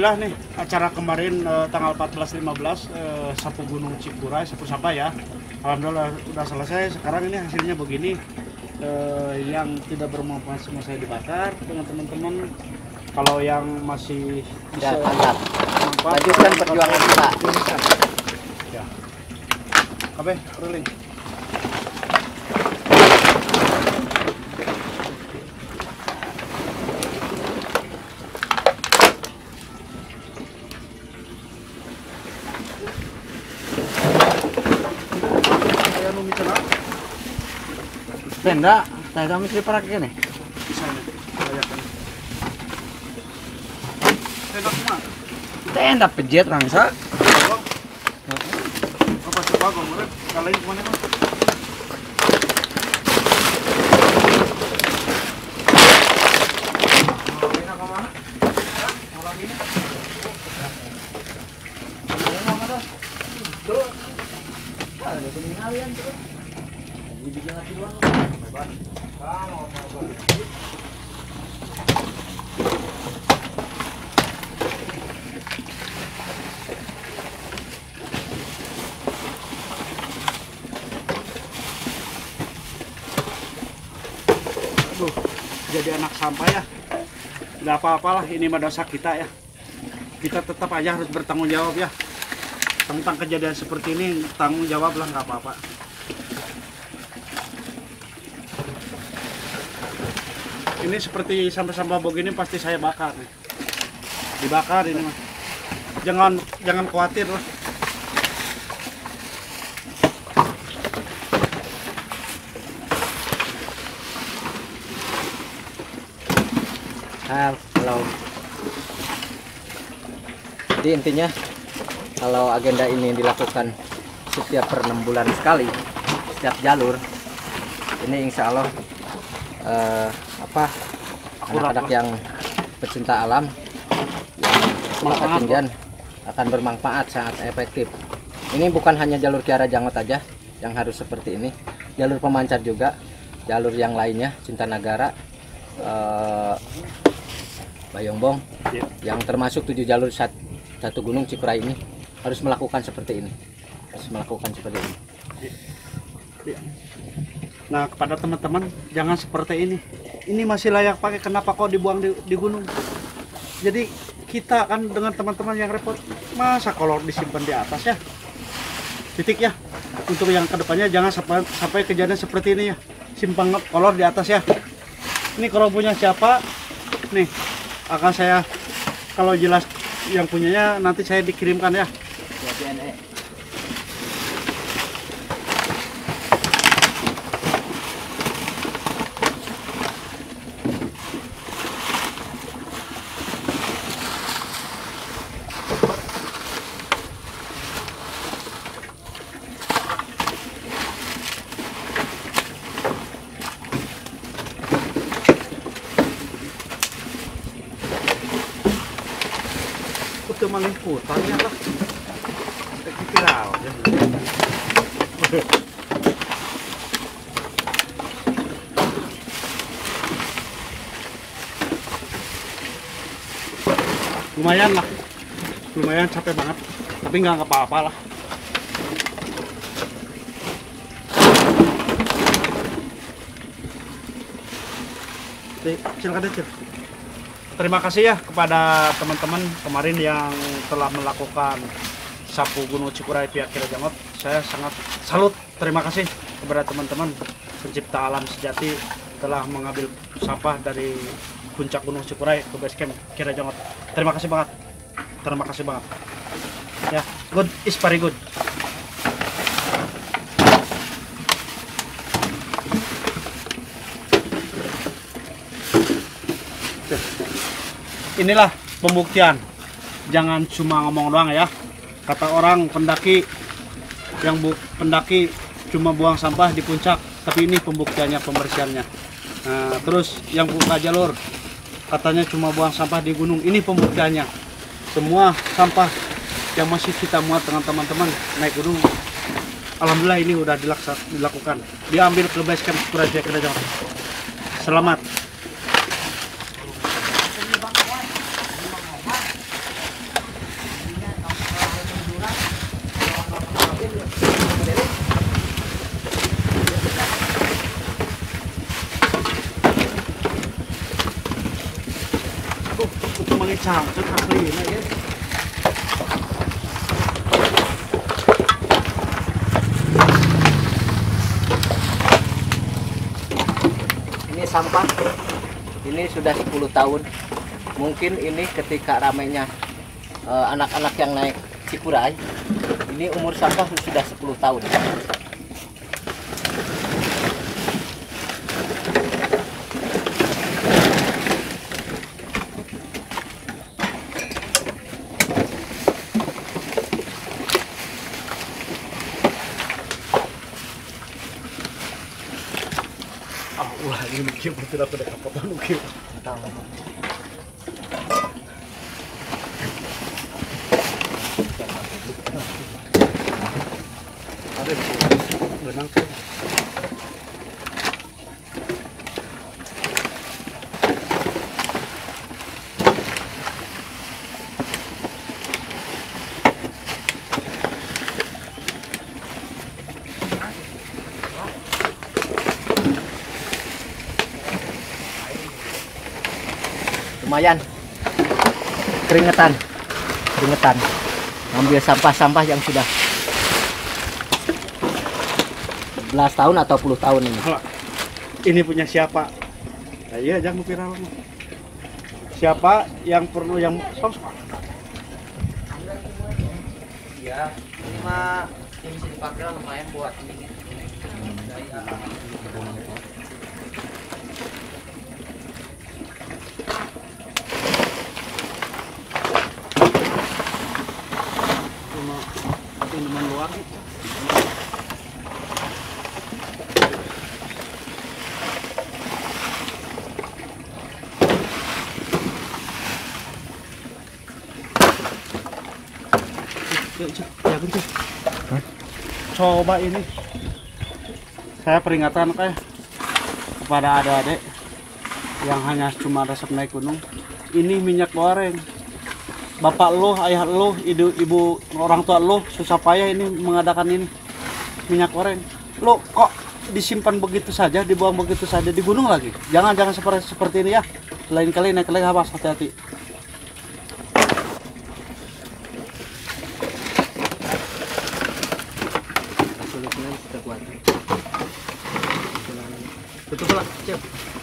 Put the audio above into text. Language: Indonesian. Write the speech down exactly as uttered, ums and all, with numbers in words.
alhamdulillah nih acara kemarin eh, tanggal empat belas lima belas eh, sapu gunung Cikuray, sapu sampah ya. Alhamdulillah udah selesai. Sekarang ini hasilnya begini. Eh, yang tidak bermanfaat semua saya dibakar dengan teman-teman. Kalau yang masih bisa Ya, mantap. bermanfaat, Lanjutkan perjuangan kita. Ya. Oke, rolling. Tenda, saya kami sih pakai ini. Bisa nih, bayarkan. Tenda kemana? Tenda pejet rangsa. Apa coba kemarin? Kalian kemana kan? Aduh, jadi anak sampah ya. Nggak apa-apalah, ini mah dosa kita ya. Kita tetap aja harus bertanggung jawab ya. Tentang kejadian seperti ini, tanggung jawab lah, nggak apa-apa. Ini seperti sampah-sampah begini pasti saya bakar nih. Dibakar ini mah. Jangan jangan khawatir lah. Nah, kalau jadi intinya kalau agenda ini dilakukan setiap per enam bulan sekali setiap jalur, ini insya Allah eh, apa anak-anak yang pecinta alam yang ketinggian akan bermanfaat, sangat efektif. Ini bukan hanya jalur Kiara Jangot aja yang harus seperti ini, jalur pemancar juga, jalur yang lainnya Cinta Nagara, eh, Bayongbong, Ya. yang termasuk tujuh jalur sat, satu gunung Cikuray ini harus melakukan seperti ini, harus melakukan seperti ini. Ya. Nah, kepada teman-teman jangan seperti ini. Ini masih layak pakai, kenapa kok dibuang di, di gunung? Jadi kita kan dengan teman-teman yang repot, masa kolor disimpan di atas ya? Titik ya. Untuk yang kedepannya jangan sampai, sampai kejadian seperti ini ya. Simpan kolor di atas ya. Ini kalau punya siapa? Nih, akan saya kalau jelas yang punyanya nanti saya dikirimkan ya. Ya, D N A. Itu maling hutannya lah. Viral ya. Lumayan lah, lumayan capek banget, tapi nggak apa-apa lah. Oke, silakan aja. Terima kasih ya kepada teman-teman kemarin yang telah melakukan sapu Gunung Cikuray pihak Kiara Jangot. Saya sangat salut, terima kasih kepada teman-teman pencipta alam sejati telah mengambil sampah dari puncak Gunung Cikuray ke base camp Kiara Jangot. Terima kasih banget, terima kasih banget. Ya, good is very good. Inilah pembuktian, jangan cuma ngomong doang ya. Kata orang pendaki yang bu pendaki cuma buang sampah di puncak, tapi ini pembuktiannya, pembersihannya. Nah, terus yang buka jalur katanya cuma buang sampah di gunung, ini pembuktiannya. Semua sampah yang masih kita muat dengan teman-teman naik gunung, alhamdulillah ini udah dilakukan, diambil ke base camp Cikuray Kiara Jangot. Selamat. cangkep akhirnya ya. Ini sampah. Ini sudah sepuluh tahun. Mungkin ini ketika ramainya eh, anak-anak yang naik Cikuray. Ini umur sampah sudah sepuluh tahun. Ah, ulah ini mikir betul aku udah kapotan mikir. Ada benang tuh. Lumayan keringetan keringetan ngambil sampah-sampah yang sudah belas tahun atau puluh tahun ini. Alah, ini punya siapa? Nah, iya jangan viral. Siapa yang perlu yang sok sok. Ya, ini mah yang bisa dipakai lumayan buat ini. Minuman luar. Ya bentar. Coba ini. Saya peringatkan kayak kepada adik-adik yang hanya cuma resep naik gunung. Ini minyak goreng. Bapak lo, ayah lo, ibu, ibu orang tua lo susah payah ini mengadakan ini minyak goreng. Lo kok disimpan begitu saja, dibuang begitu saja di gunung lagi? Jangan jangan seperti seperti ini ya. Lain kali naik lagi awas, hati-hati. Sulitnya sudah kuat. Betul lah, cek.